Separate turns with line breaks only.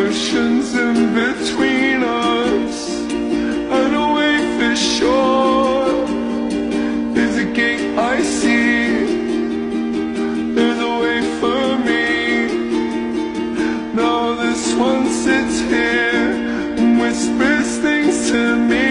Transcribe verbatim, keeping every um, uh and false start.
oceans in between us, and away for shore. There's a gate I see, there's a way for me. Now this one sits here and whispers things to me.